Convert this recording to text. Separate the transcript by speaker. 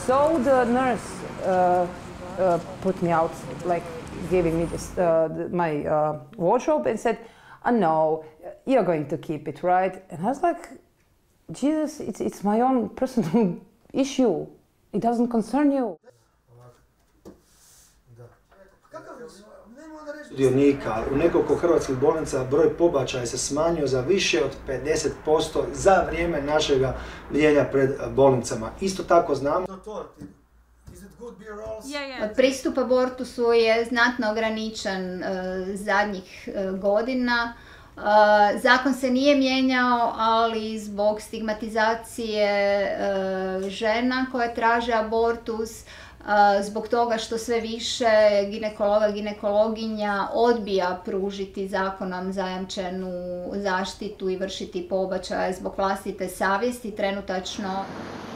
Speaker 1: So the nurse put me out, like giving me this, my wardrobe and said, "Oh no, you're going to keep it, right?" And I was like, Jesus, it's my own personal issue. It doesn't concern you.
Speaker 2: Sudionika u nekoliko hrvatskih bolnica broj pobačaja se smanjio za više od 50% za vrijeme našega bdijenja pred bolnicama. Isto tako znamo.
Speaker 3: Pristup abortusu je znatno ograničen zadnjih godina. Zakon se nije mijenjao, ali zbog stigmatizacije žena koje traže abortus, zbog toga što sve više ginekologa, ginekologinja odbija pružiti zakonom zajamčenu zaštitu i vršiti pobačaje zbog vlastite savjesti trenutačno.